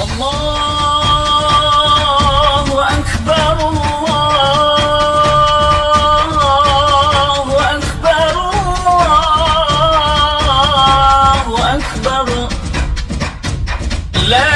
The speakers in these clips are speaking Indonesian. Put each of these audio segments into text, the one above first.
Allahu Akbar, Allahu Akbar, Allahu Akbar. La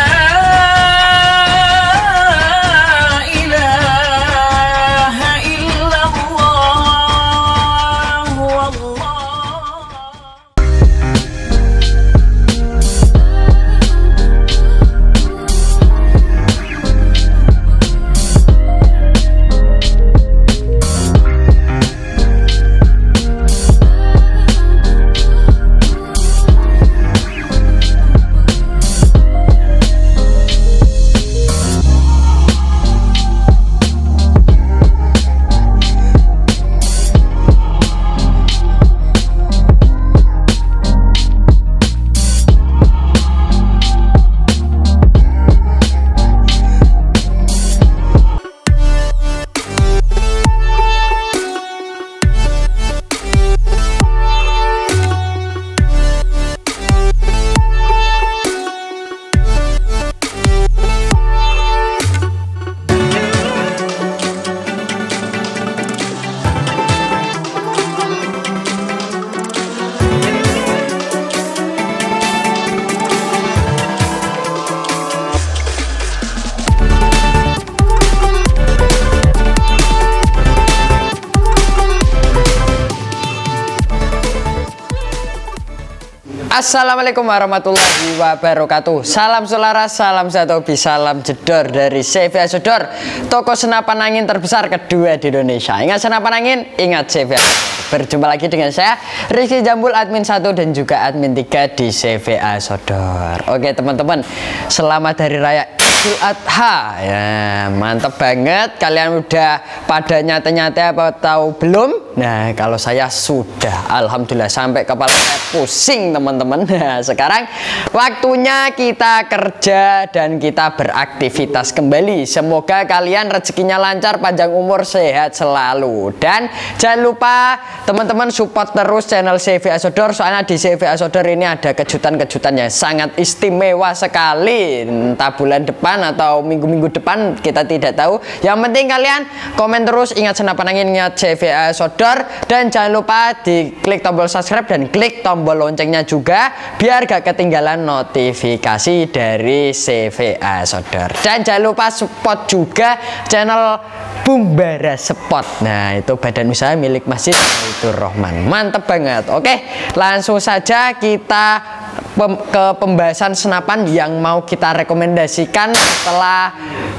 Assalamualaikum warahmatullahi wabarakatuh. Salam selaras, salam satu hobi, salam jedor dari CVA Sodor, toko senapan angin terbesar kedua di Indonesia. Ingat senapan angin, ingat CVA. Berjumpa lagi dengan saya Rizky Jambul, admin 1 dan juga admin 3 di CVA Sodor. Oke teman-teman, selamat Hari Raya Idul Adha ya, mantep banget. Kalian udah pada nyate-nyate apa tahu belum? Nah kalau saya sudah, alhamdulillah, sampai kepala saya pusing teman-teman. Nah sekarang waktunya kita kerja dan kita beraktivitas kembali. Semoga kalian rezekinya lancar, panjang umur, sehat selalu. Dan jangan lupa teman-teman support terus channel CVA Sodor, soalnya di CVA Sodor ini ada kejutan-kejutan yang sangat istimewa sekali. Entah bulan depan atau minggu-minggu depan, kita tidak tahu. Yang penting kalian komen terus, ingat senapan angin, ingat CVA Sodor, dan jangan lupa di klik tombol subscribe dan klik tombol loncengnya juga biar gak ketinggalan notifikasi dari CVA Sodor. Dan jangan lupa support juga channel Bumbara Spot. Nah itu badan usaha milik Masjid Baitur Rahman. Mantep banget. Oke, langsung saja kita ke pembahasan senapan yang mau kita rekomendasikan setelah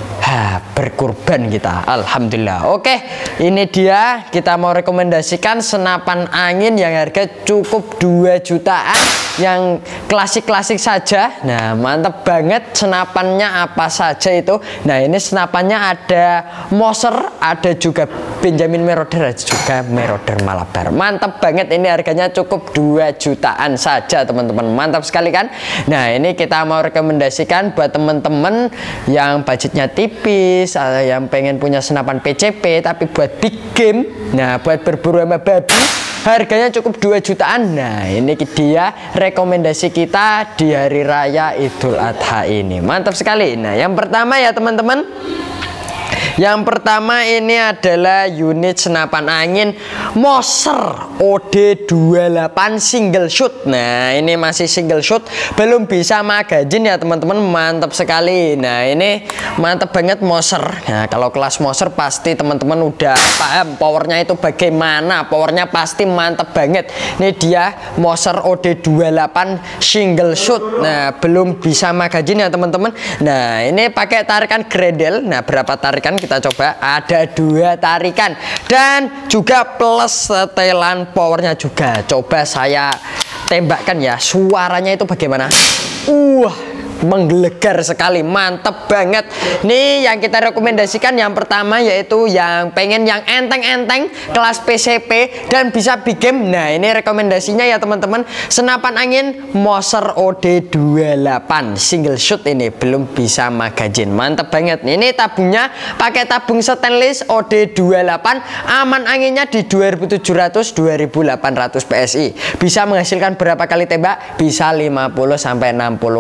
berkurban kita. Alhamdulillah. Oke, ini dia kita mau rekomendasikan senapan angin yang harga cukup 2 jutaan, yang klasik-klasik saja. Nah mantap banget. Senapannya apa saja itu? Nah ini senapannya ada Moser, ada juga Benjamin Marauder, ada juga Marauder Malabar. Mantap banget, ini harganya cukup 2 jutaan saja teman-teman. Mantap sekali kan? Nah ini kita mau rekomendasikan buat teman-teman yang budgetnya tipis, yang pengen punya senapan PCP tapi buat big game. Nah buat berburu sama babi, harganya cukup 2 jutaan. Nah ini dia rekomendasi kita di Hari Raya Idul Adha ini. Mantap sekali. Nah yang pertama ya teman-teman, yang pertama ini adalah unit senapan angin Moser OD28 single shoot. Nah ini masih single shoot, belum bisa magazine ya teman-teman. Mantap sekali. Nah ini mantap banget Moser. Nah kalau kelas Moser pasti teman-teman udah paham powernya itu bagaimana. Powernya pasti mantap banget. Ini dia Moser OD28 single shoot. Nah belum bisa magazine ya teman-teman. Nah ini pakai tarikan Grendel. Nah berapa tarikan kita coba? Ada 2 tarikan dan juga plus setelan powernya juga. Coba saya tembakkan ya, suaranya itu bagaimana? Menggelegar sekali, mantep banget. Nih yang kita rekomendasikan yang pertama yaitu yang pengen yang enteng-enteng kelas PCP dan bisa big game. Nah ini rekomendasinya ya teman-teman, senapan angin Moser OD28 single shoot, ini belum bisa magazine. Mantep banget. Ini tabungnya pakai tabung stainless OD28, aman anginnya di 2700-2800 PSI. Bisa menghasilkan berapa kali tembak? Bisa 50-60 kalian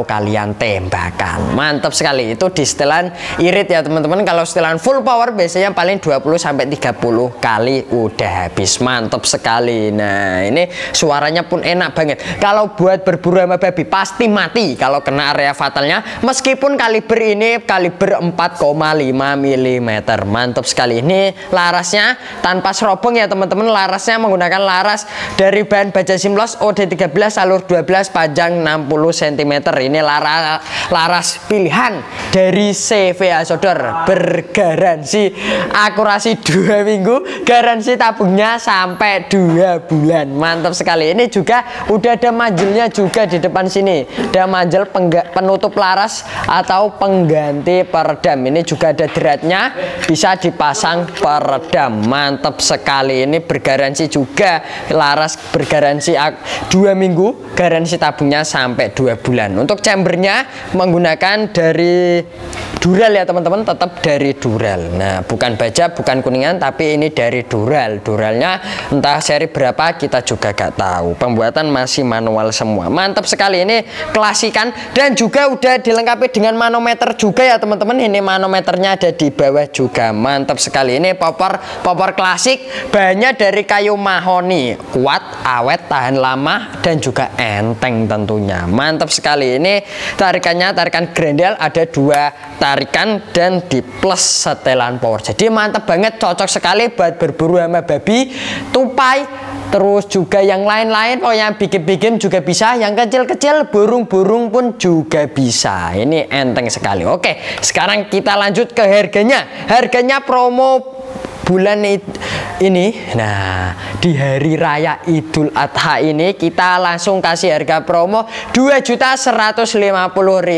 setelan tembakan. Mantap sekali. Itu di setelan irit ya teman-teman. Kalau setelan full power biasanya paling 20-30 kali udah habis. Mantap sekali. Nah ini suaranya pun enak banget. Kalau buat berburu sama babi pasti mati kalau kena area fatalnya. Meskipun kaliber ini kaliber 4,5 mm. Mantap sekali. Ini larasnya tanpa serobong ya teman-teman. Larasnya menggunakan laras dari bahan baja Simlos OD13 alur 12 panjang 60 cm. Ini laras pilihan dari CVA Sodor, bergaransi akurasi 2 minggu, garansi tabungnya sampai 2 bulan. Mantap sekali. Ini juga udah ada manjelnya juga di depan sini. Ada manjel penutup laras atau pengganti peredam. Ini juga ada dratnya, bisa dipasang peredam. Mantap sekali. Ini bergaransi juga, laras bergaransi 2 minggu, garansi tabungnya sampai 2 bulan. Untuk chambernya menggunakan dari Dural ya teman-teman, tetap dari Dural. Nah bukan baja, bukan kuningan, tapi ini dari Dural. Duralnya entah seri berapa kita juga gak tahu. Pembuatan masih manual semua. Mantap sekali. Ini klasikan dan juga udah dilengkapi dengan manometer juga ya teman-teman. Ini manometernya ada di bawah juga. Mantap sekali. Ini popor klasik, bahannya dari kayu mahoni, kuat, awet, tahan lama dan juga enteng tentunya. Mantap sekali. Ini tarikannya tarikan Grendel, ada 2 tarikan dan di plus setelan power. Jadi mantap banget, cocok sekali buat berburu sama babi, tupai, terus juga yang lain-lain. Oh yang bikin-bikin juga bisa, yang kecil-kecil burung-burung pun juga bisa. Ini enteng sekali. Oke, sekarang kita lanjut ke harganya. Harganya promo bulan ini. Nah di hari raya Idul Adha ini kita langsung kasih harga promo Rp2.150.000.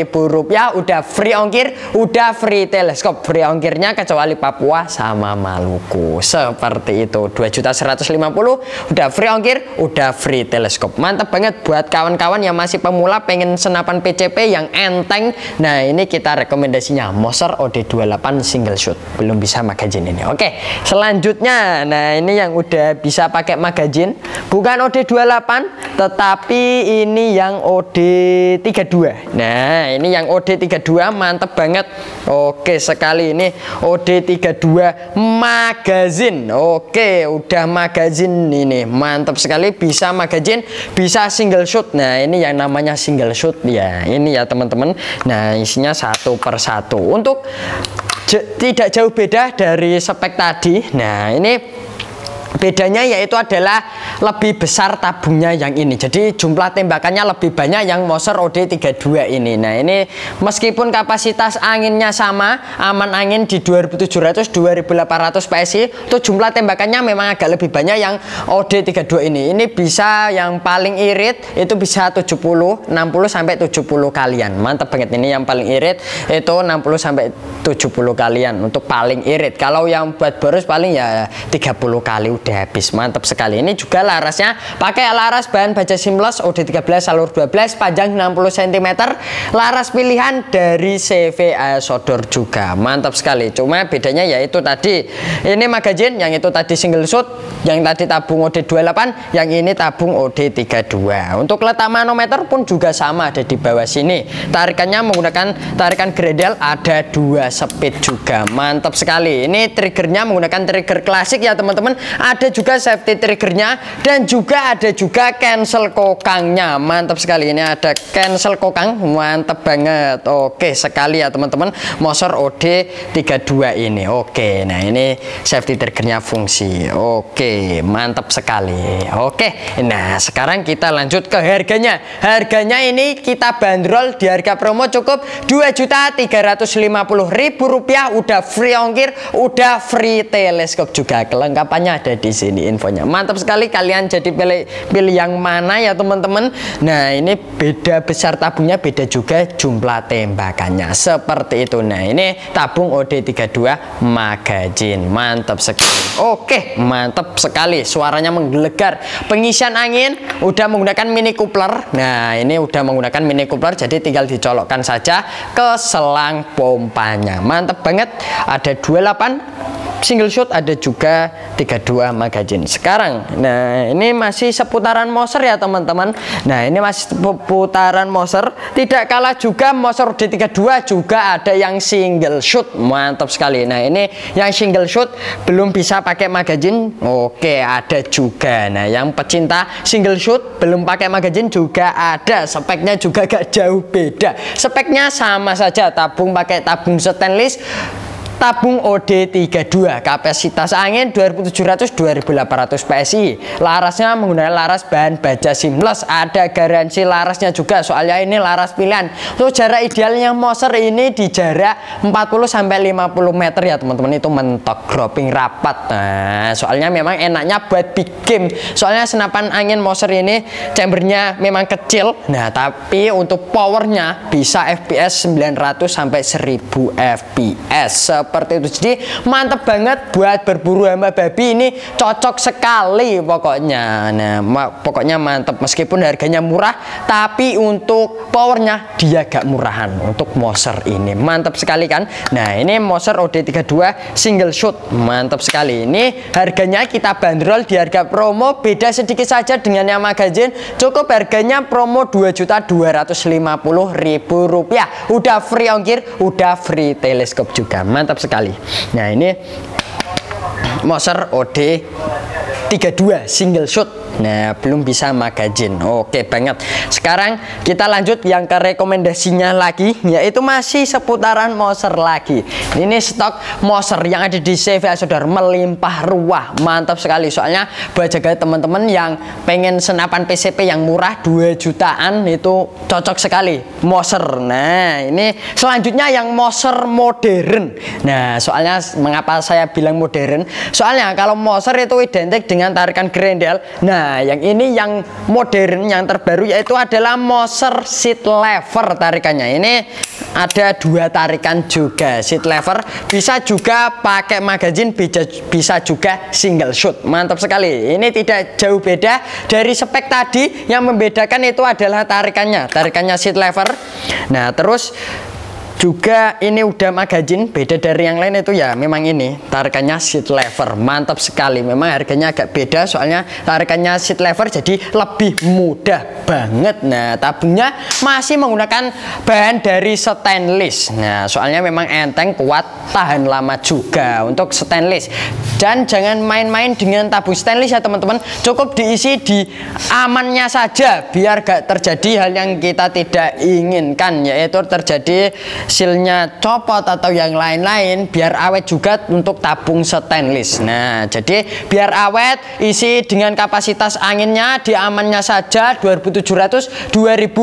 Udah free ongkir, udah free teleskop. Free ongkirnya kecuali Papua sama Maluku, seperti itu. Rp2.150.000 udah free ongkir, udah free teleskop. Mantap banget buat kawan-kawan yang masih pemula pengen senapan PCP yang enteng. Nah ini kita rekomendasinya Moser OD28 single shoot, belum bisa magazine ini. Oke, selanjutnya, nah ini yang udah bisa pakai magazine, bukan OD28 tetapi ini yang OD32. Nah ini yang OD32, mantep banget. Oke sekali, ini OD32 magazine. Oke, udah magazine ini, mantap sekali. Bisa magazine, bisa single shoot. Nah ini yang namanya single shoot ya, ini ya teman-teman. Nah isinya 1 per 1. Untuk tidak jauh beda dari spek tadi. Nah ini bedanya yaitu adalah lebih besar tabungnya yang ini. Jadi jumlah tembakannya lebih banyak yang Moser OD32 ini. Nah ini meskipun kapasitas anginnya sama, aman angin di 2700-2800 PSI, itu jumlah tembakannya memang agak lebih banyak yang OD32 ini. Ini bisa yang paling irit itu bisa 60 sampai 70 kalian. Mantap banget. Ini yang paling irit itu 60 sampai 70 kalian untuk paling irit. Kalau yang buat boros paling ya 30 kali udah habis. Mantap sekali. Ini juga larasnya pakai laras bahan baja Simlos OD13 alur 12 panjang 60 cm. Laras pilihan dari CVA Sodor juga. Mantap sekali. Cuma bedanya yaitu tadi ini magazine, yang itu tadi single shoot, yang tadi tabung OD28, yang ini tabung OD32. Untuk letak manometer pun juga sama, ada di bawah sini. Tarikannya menggunakan tarikan Grendel, ada 2 speed juga. Mantap sekali. Ini triggernya menggunakan trigger klasik ya teman-teman. Ada juga safety triggernya dan juga ada juga cancel kokangnya. Mantap sekali. Ini ada cancel kokang, mantap banget. Oke sekali ya teman-teman. Moser OD32 ini. Oke, nah ini safety triggernya fungsi. Oke, mantap sekali. Oke, nah sekarang kita lanjut ke harganya. Harganya ini kita bandrol di harga promo cukup Rp2.350.000. Udah free ongkir, udah free teleskop juga. Kelengkapannya ada di sini infonya. Mantap sekali. Kalian jadi pilih yang mana ya teman-teman. Nah ini beda besar tabungnya, beda juga jumlah tembakannya, seperti itu. Nah ini tabung OD32 magazine. Mantap sekali. Oke, mantap sekali. Suaranya menggelegar. Pengisian angin udah menggunakan mini coupler. Nah ini udah menggunakan mini coupler, jadi tinggal dicolokkan saja ke selang pompanya. Mantap banget. Ada 28 single shot, ada juga 32 magazine. Sekarang, nah ini masih seputaran Moser ya teman-teman. Nah ini masih seputaran Moser. Tidak kalah juga Moser D32 juga ada yang single shot, mantap sekali. Nah ini yang single shot belum bisa pakai magazine, oke ada juga. Nah yang pecinta single shot belum pakai magazine juga ada. Speknya juga gak jauh beda. Speknya sama saja, tabung pakai tabung stainless, tabung OD32, kapasitas angin 2700-2800 PSI. Larasnya menggunakan laras bahan baja seamless, ada garansi larasnya juga, soalnya ini laras pilihan. Untuk jarak idealnya Moser ini di jarak 40-50 meter ya teman-teman, itu mentok dropping rapat. Nah soalnya memang enaknya buat big game, soalnya senapan angin Moser ini chambernya memang kecil. Nah tapi untuk powernya bisa FPS 900 sampai 1000 FPS seperti itu. Jadi mantep banget buat berburu hama babi, ini cocok sekali pokoknya. Nah pokoknya mantep, meskipun harganya murah tapi untuk powernya dia agak murahan untuk Moser ini. Mantap sekali kan. Nah ini Moser OD32 single shot, mantap sekali. Ini harganya kita bandrol di harga promo, beda sedikit saja dengan yang magazine. Cukup harganya promo Rp2.250.000, udah free ongkir, udah free teleskop juga. Mantap sekali. Nah ini Moser OD32 single shot. Nah belum bisa magazine, oke banget. Sekarang kita lanjut yang ke rekomendasinya lagi, yaitu masih seputaran Moser lagi. Ini stok Moser yang ada di CVA Saudara melimpah ruah, mantap sekali. Soalnya buat jaga teman-teman yang pengen senapan PCP yang murah 2 jutaan itu cocok sekali Moser. Nah ini selanjutnya yang Moser modern. Nah soalnya mengapa saya bilang modern, soalnya kalau Moser itu identik dengan tarikan grendel. Nah yang ini yang modern, yang terbaru, yaitu adalah Moser seat lever tarikannya. Ini ada 2 tarikan juga, seat lever, bisa juga pakai magazine, bisa juga single shot. Mantap sekali. Ini tidak jauh beda dari spek tadi, yang membedakan itu adalah tarikannya seat lever. Nah terus juga ini udah magazine, beda dari yang lain itu ya memang ini tarikannya seat lever, mantap sekali. Memang harganya agak beda, soalnya tarikannya seat lever jadi lebih mudah banget. Nah tabungnya masih menggunakan bahan dari stainless. Nah soalnya memang enteng, kuat, tahan lama juga untuk stainless. Dan jangan main-main dengan tabung stainless ya teman-teman, cukup diisi di amannya saja biar gak terjadi hal yang kita tidak inginkan, yaitu terjadi silnya copot atau yang lain-lain. Biar awet juga untuk tabung stainless. Nah jadi biar awet, isi dengan kapasitas anginnya di amannya saja 2700-2800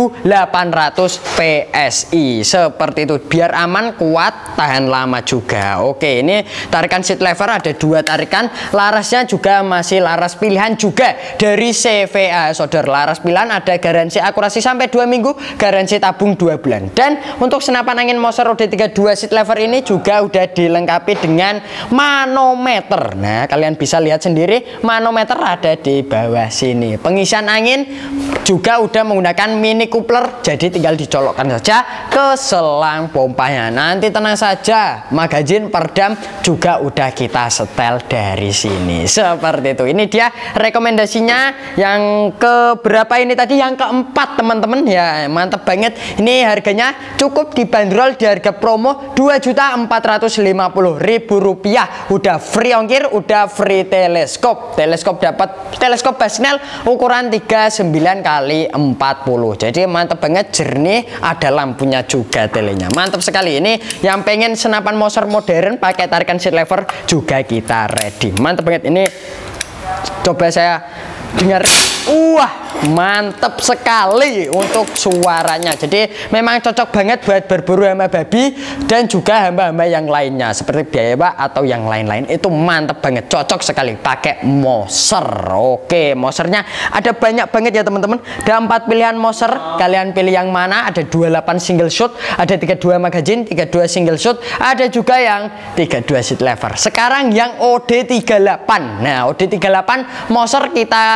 PSI seperti itu, biar aman, kuat, tahan lama juga. Oke ini tarikan seat lever ada 2 tarikan, larasnya juga masih laras pilihan juga dari CVA Saudara. Laras pilihan ada garansi akurasi sampai 2 minggu, garansi tabung 2 bulan. Dan untuk senapan angin Moser OD32 seat lever ini juga udah dilengkapi dengan manometer. Nah kalian bisa lihat sendiri, manometer ada di bawah sini. Pengisian angin juga udah menggunakan mini coupler, jadi tinggal dicolokkan saja ke selang pompanya. Nanti tenang saja, magazine perdam juga udah kita setel dari sini seperti itu. Ini dia rekomendasinya yang keberapa ini tadi, yang keempat teman-teman ya. Mantap banget. Ini harganya cukup dibanderol di harga promo Rp2.450.000, udah free ongkir, udah free teleskop. Dapat teleskop Basnel ukuran 39x40. jadi mantap banget, jernih, ada lampunya juga telenya. Mantap sekali. Ini yang pengen senapan Moser modern pakai tarikan seat lever juga kita ready. Mantap banget. Ini coba saya dengar, wah mantap sekali untuk suaranya. Jadi memang cocok banget buat berburu hama babi dan juga hamba-hamba yang lainnya seperti biawak atau yang lain-lain. Itu mantap banget, cocok sekali pakai Moser. Oke, Mosernya ada banyak banget ya teman-teman. Ada 4 pilihan Moser, kalian pilih yang mana. Ada 28 single shot, ada 32 magazine, 32 single shot, ada juga yang 32 seat lever. Sekarang yang OD38. Nah OD38 Moser kita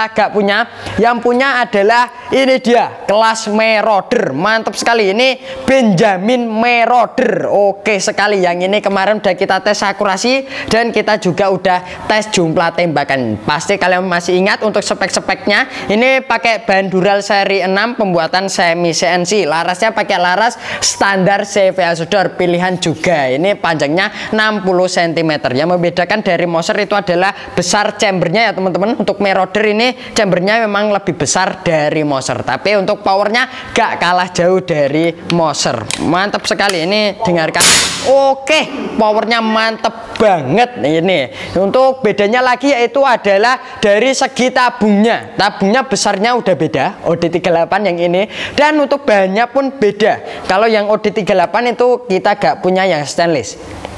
kita gak punya. Yang punya adalah ini dia, kelas Marauder. Mantap sekali, ini Benjamin Marauder. Oke sekali, yang ini kemarin udah kita tes akurasi dan kita juga udah tes jumlah tembakan. Pasti kalian masih ingat untuk spek-speknya. Ini pakai bahan Dural seri 6, pembuatan semi CNC. Larasnya pakai laras standar CV Asodor, pilihan juga. Ini panjangnya 60 cm. Yang membedakan dari Moser itu adalah besar chambernya ya teman-teman. Untuk Marauder ini chambernya memang lebih besar dari Moser, tapi untuk powernya gak kalah jauh dari Moser. Mantap sekali, ini dengarkan. Oke, powernya mantep banget. Ini untuk bedanya lagi yaitu adalah dari segi tabungnya. Tabungnya besarnya udah beda, OD38 yang ini, dan untuk bahannya pun beda. Kalau yang OD38 itu kita gak punya yang stainless.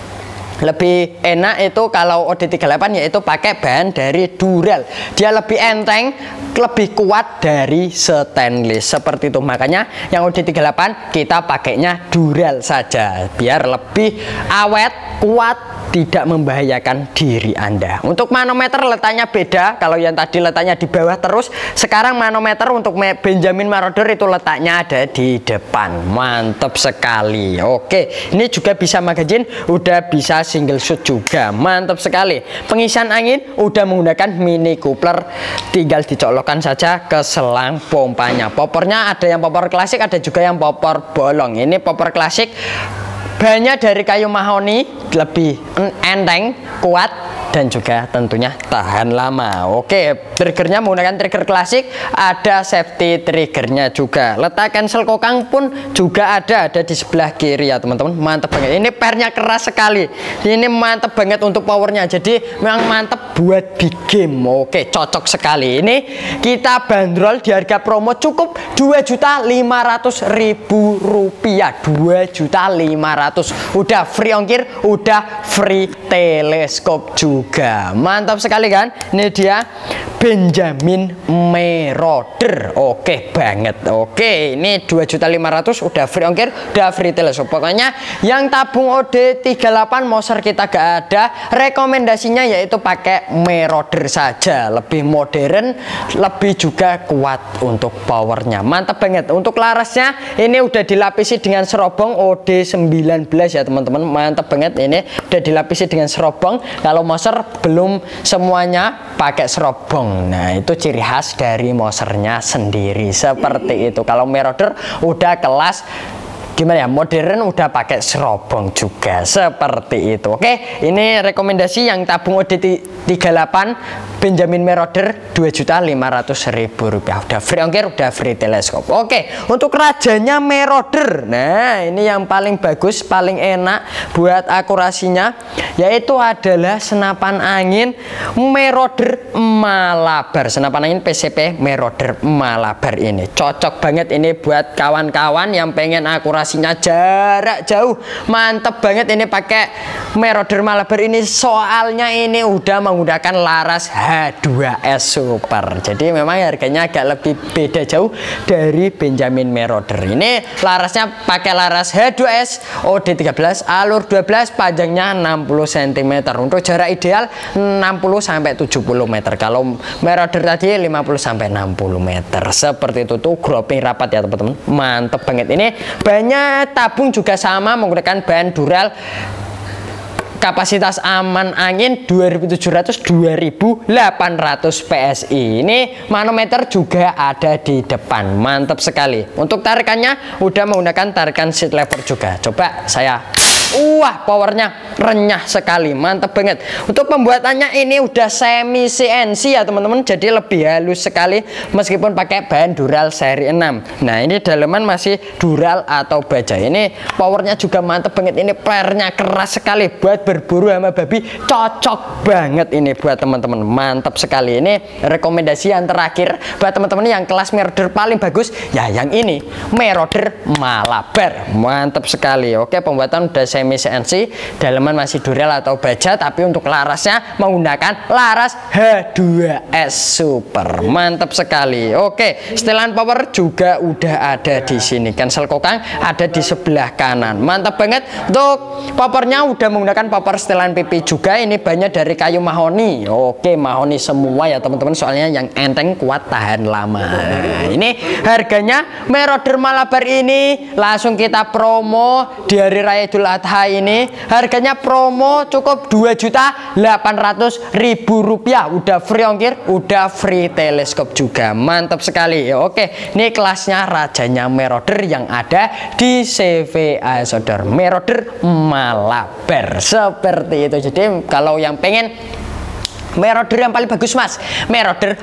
Lebih enak itu kalau OD38 yaitu pakai bahan dari Dural. Dia lebih enteng, lebih kuat dari stainless seperti itu. Makanya yang OD38 kita pakainya Dural saja biar lebih awet, kuat, tidak membahayakan diri Anda. Untuk manometer letaknya beda. Kalau yang tadi letaknya di bawah terus, sekarang manometer untuk Benjamin Marauder itu letaknya ada di depan. Mantap sekali. Oke, ini juga bisa magazine, udah bisa single shot juga. Mantap sekali. Pengisian angin udah menggunakan mini coupler, tinggal dicolokkan saja ke selang pompanya. Popornya ada yang popor klasik, ada juga yang popor bolong. Ini popor klasik, bahannya dari kayu mahoni, lebih enteng, kuat, dan juga tentunya tahan lama. Oke, triggernya menggunakan trigger klasik, ada safety triggernya juga. Letak cancel kokang pun juga ada di sebelah kiri ya teman-teman. Mantap banget. Ini pernya keras sekali. Ini mantap banget untuk powernya. Jadi memang mantap buat big game. Oke, cocok sekali. Ini kita bandrol di harga promo cukup Rp2.500.000. Rp2.500.000. Udah free ongkir, udah free teleskop juga. Mantap sekali kan? Ini dia Benjamin Marauder. Oke banget. Oke, ini 2.500.000 udah free ongkir, udah free teleskop. Pokoknya yang tabung OD38 Moser kita gak ada. Rekomendasinya yaitu pakai Marauder saja, lebih modern, lebih juga kuat untuk powernya. Mantap banget. Untuk larasnya ini udah dilapisi dengan serobong OD19 ya teman-teman. Mantap banget, ini udah dilapisi dengan serobong. Kalau Moser belum semuanya pakai serobong. Nah, itu ciri khas dari Mosernya sendiri seperti itu. Kalau Marauder udah kelas gimana ya, modern, udah pakai serobong juga seperti itu. Oke, ini rekomendasi yang tabung OD38 Benjamin Marauder Rp2.500.000. Udah free ongkir, udah free teleskop. Oke, untuk rajanya Marauder, nah ini yang paling bagus, paling enak buat akurasinya, yaitu adalah senapan angin Marauder Malabar. Senapan angin PCP Marauder Malabar ini cocok banget ini buat kawan-kawan yang pengen akurasinya jarak jauh. Mantep banget ini pakai Marauder Malabar ini, soalnya ini udah menggunakan laras H2S Super. Jadi memang harganya agak lebih beda jauh dari Benjamin Marauder. Ini larasnya pakai laras H2S OD13 alur 12, panjangnya 60 cm. Untuk jarak ideal 60 sampai 70 meter. Kalau Marauder tadi 50 sampai 60 meter. Seperti itu tuh, grouping rapat ya teman-teman. Mantep banget. Ini banyak tabung juga sama menggunakan bahan Dural. Kapasitas aman angin 2700-2800 PSI. Ini manometer juga ada di depan. Mantap sekali. Untuk tarikannya udah menggunakan tarikan seat lever juga. Coba saya. Wah, powernya renyah sekali, mantap banget. Untuk pembuatannya ini udah semi CNC ya teman-teman, jadi lebih halus sekali meskipun pakai bahan Dural seri 6. Nah, ini daleman masih Dural atau baja. Ini powernya juga mantap banget. Ini pernya keras sekali buat berburu sama babi, cocok banget ini buat teman-teman. Mantap sekali. Ini rekomendasi yang terakhir buat teman-teman yang kelas Marauder paling bagus ya, yang ini Marauder Malabar. Mantap sekali. Oke, pembuatan udah semi CNC, daleman masih Durex atau baja, tapi untuk larasnya menggunakan laras H2S Super. Mantap sekali. Oke, setelan power juga udah ada di sini. Cancel kokang ada di sebelah kanan. Mantap banget. Untuk popornya udah menggunakan popor setelan pipi juga. Ini banyak dari kayu mahoni. Oke, mahoni semua ya teman-teman, soalnya yang enteng, kuat, tahan lama. Nah, ini harganya Meroder Malabar ini langsung kita promo di hari raya Idul Adha ini. Harganya promo cukup Rp2.800.000. Udah free ongkir, udah free teleskop juga. Mantap sekali. Oke, ini kelasnya rajanya Meroder yang ada di CVA Sodor, Meroder Malabar. Seperti itu. Jadi kalau yang pengen Meroder yang paling bagus mas, Meroder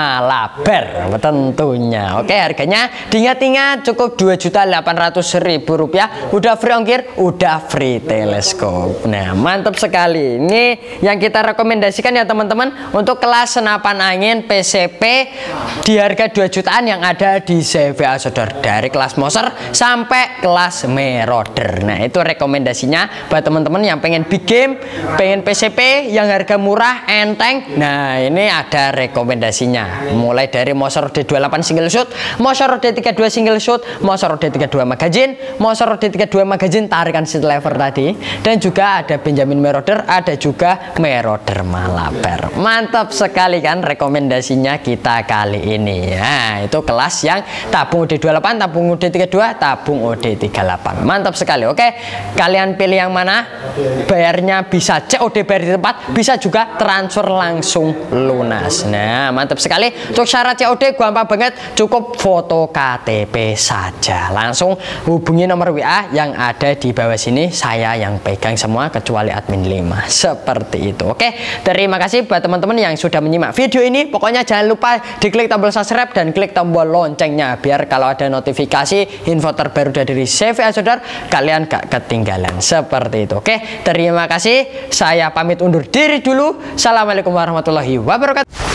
Malabar tentunya. Oke, harganya diingat-ingat cukup Rp2.800.000. Udah free ongkir, udah free teleskop. Nah, mantap sekali. Ini yang kita rekomendasikan ya teman-teman untuk kelas senapan angin PCP di harga 2 jutaan yang ada di CVA Sodor, dari kelas Moser sampai kelas Meroder. Nah, itu rekomendasinya buat teman-teman yang pengen big game, pengen PCP yang harga murah, enteng. Nah, ini ada rekomendasinya. Mulai dari Moser D28 single shoot, Moser D32 single shoot, Moser D32 magazine, Moser D32 magazine tarikan seat lever tadi, dan juga ada Benjamin Meroder, ada juga Meroder Malabar. Mantap sekali kan rekomendasinya kita kali ini. Nah, itu kelas yang tabung UD28, tabung UD32, tabung UD38. Mantap sekali. Oke, kalian pilih yang mana? Bayarnya bisa COD bayar di tempat, bisa juga transfer langsung lunas. Nah, mantap sekali. Untuk syarat COD gampang banget, cukup foto KTP saja. Langsung hubungi nomor WA yang ada di bawah sini, saya yang pegang semua kecuali admin 5. Seperti itu. Oke, terima kasih buat teman-teman yang sudah menyimak video ini. Pokoknya jangan lupa diklik tombol subscribe dan klik tombol loncengnya biar kalau ada notifikasi info terbaru dari CVA Sodor kalian gak ketinggalan. Seperti itu. Oke, terima kasih. Saya pamit undur diri dulu. Assalamualaikum warahmatullahi wabarakatuh.